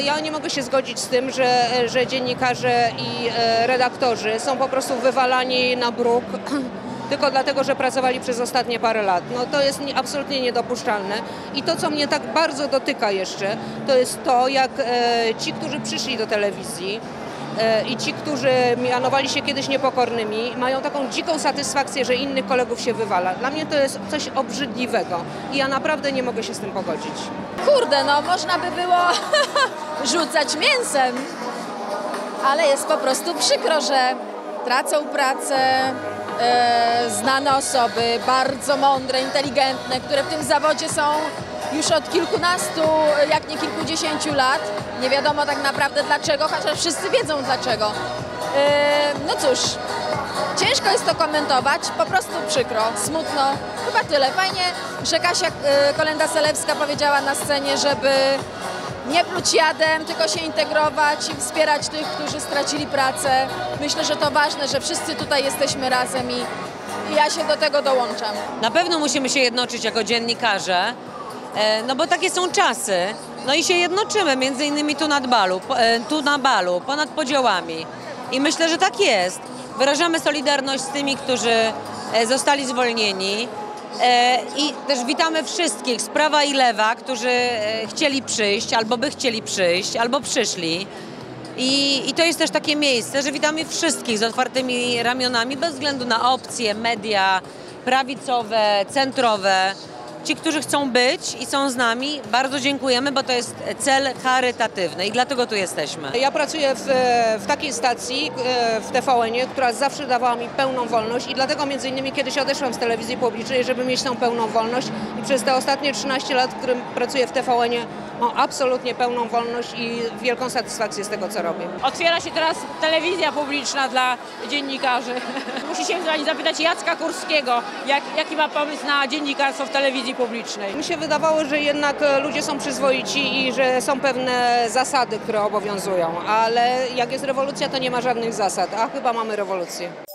Ja nie mogę się zgodzić z tym, że dziennikarze i redaktorzy są po prostu wywalani na bruk tylko dlatego, że pracowali przez ostatnie parę lat. No to jest absolutnie niedopuszczalne. I to, co mnie tak bardzo dotyka jeszcze, to jest to, jak ci, którzy przyszli do telewizji i ci, którzy mianowali się kiedyś niepokornymi, mają taką dziką satysfakcję, że innych kolegów się wywala. Dla mnie to jest coś obrzydliwego i ja naprawdę nie mogę się z tym pogodzić. Kurde, no można by było rzucać mięsem, ale jest po prostu przykro, że tracą pracę znane osoby, bardzo mądre, inteligentne, które w tym zawodzie są już od kilkunastu, jak nie kilkudziesięciu lat. Nie wiadomo tak naprawdę dlaczego, chociaż wszyscy wiedzą dlaczego. No cóż, ciężko jest to komentować, po prostu przykro, smutno. Chyba tyle. Fajnie, że Kasia Kolenda-Selewska powiedziała na scenie, żeby nie pluć jadem, tylko się integrować i wspierać tych, którzy stracili pracę. Myślę, że to ważne, że wszyscy tutaj jesteśmy razem i ja się do tego dołączam. Na pewno musimy się jednoczyć jako dziennikarze, no bo takie są czasy. No i się jednoczymy, między innymi tu na balu, ponad podziałami. I myślę, że tak jest. Wyrażamy solidarność z tymi, którzy zostali zwolnieni. I też witamy wszystkich z prawa i lewa, którzy chcieli przyjść, albo by chcieli przyjść, albo przyszli. I to jest też takie miejsce, że witamy wszystkich z otwartymi ramionami, bez względu na opcje, media, prawicowe, centrowe. Ci, którzy chcą być i są z nami, bardzo dziękujemy, bo to jest cel charytatywny i dlatego tu jesteśmy. Ja pracuję w takiej stacji, w TVN-ie, która zawsze dawała mi pełną wolność i dlatego między innymi kiedyś odeszłam z telewizji publicznej, żeby mieć tą pełną wolność i przez te ostatnie 13 lat, w którym pracuję w TVN-ie, mam absolutnie pełną wolność i wielką satysfakcję z tego, co robię. Otwiera się teraz telewizja publiczna dla dziennikarzy. Musi się zapytać Jacka Kurskiego, jaki ma pomysł na dziennikarstwo w telewizji publicznej. Mi się wydawało, że jednak ludzie są przyzwoici i że są pewne zasady, które obowiązują, ale jak jest rewolucja, to nie ma żadnych zasad, a chyba mamy rewolucję.